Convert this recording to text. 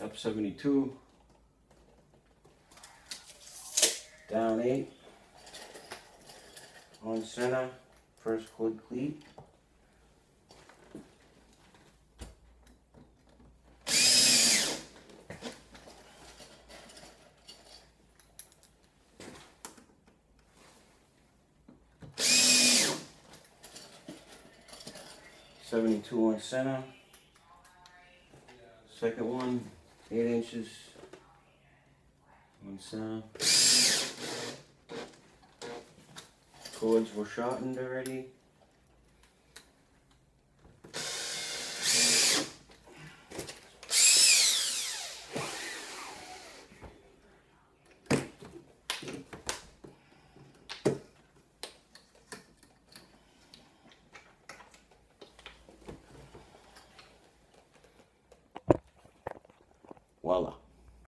up 72, down 8, on center, first quad cleat, .72 on center, second one, 8 inches on center. Cords were shortened already.